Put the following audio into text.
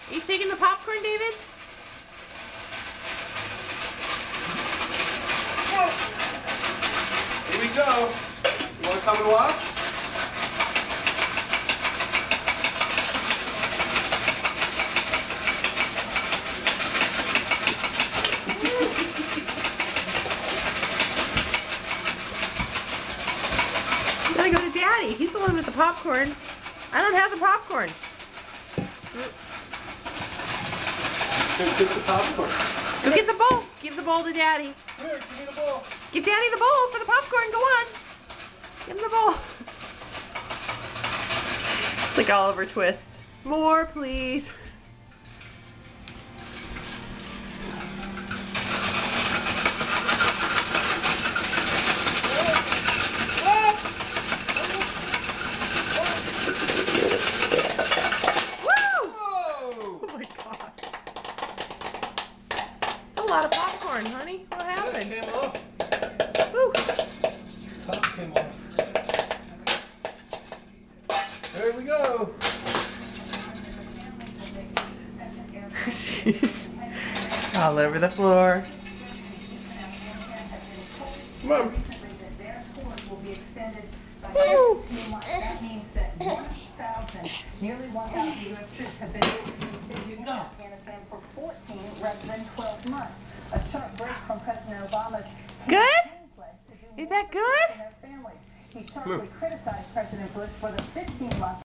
Are you taking the popcorn, David? Here we go. You want to come and watch? You gotta go to Daddy. He's the one with the popcorn. I don't have the popcorn. Get the popcorn. Go get the bowl. Give the bowl to Daddy. Here, give me the bowl. Give Daddy the bowl for the popcorn. Go on. Give him the bowl. It's like Oliver Twist. More, please. A lot of popcorn, honey. What happened? It came off. Woo. Top came off. There we go. She's all over the floor. Come on. Woo. That means that 1,000, nearly 1,000 U.S. troops have been in Afghanistan for 14 rather than 12 months. A sharp break from President Obama's Good? pledge to do Is that good? more for their families. He sharply criticized President Bush for the 15-month